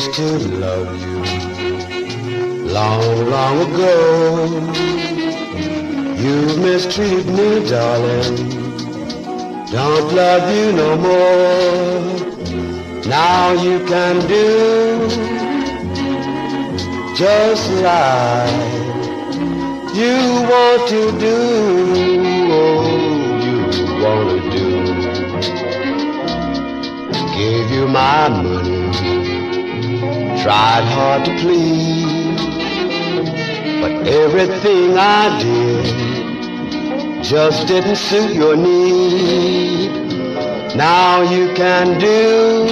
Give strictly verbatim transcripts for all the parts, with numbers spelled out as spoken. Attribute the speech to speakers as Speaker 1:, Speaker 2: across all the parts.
Speaker 1: used to love you long, long ago. You mistreated me, darling. Don't love you no more. Now you can do just like you want to do. Oh, you want to do. Gave you my money, tried hard to please, but everything I did just didn't suit your need. Now you can do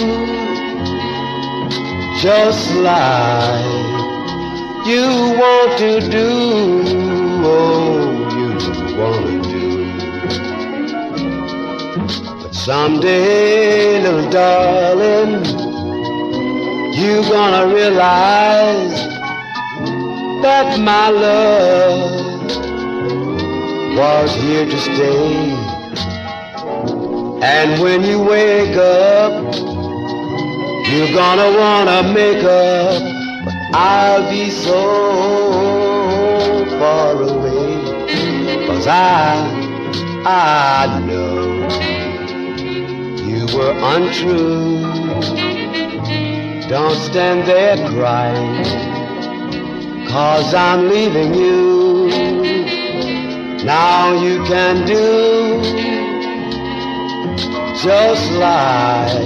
Speaker 1: just like you want to do. Oh, you want to do. But someday, little darling, you're gonna realize that my love was here to stay. And when you wake up, you're gonna wanna make up, but I'll be so far away. 'Cause I, I know you were untrue. Don't stand there crying, 'cause I'm leaving you. Now you can do just like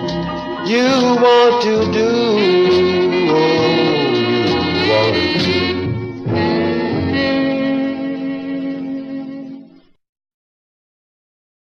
Speaker 1: you want to do. Oh, you want to do.